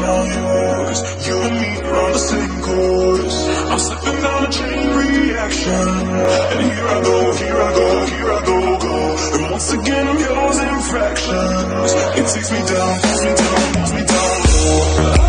now yours. You and me are on the same course. I'm slipping down a chain reaction, and here I go, here I go, here I go, go. And once again I'm yours in fractions. It takes me down, pulls me down, pulls me down low.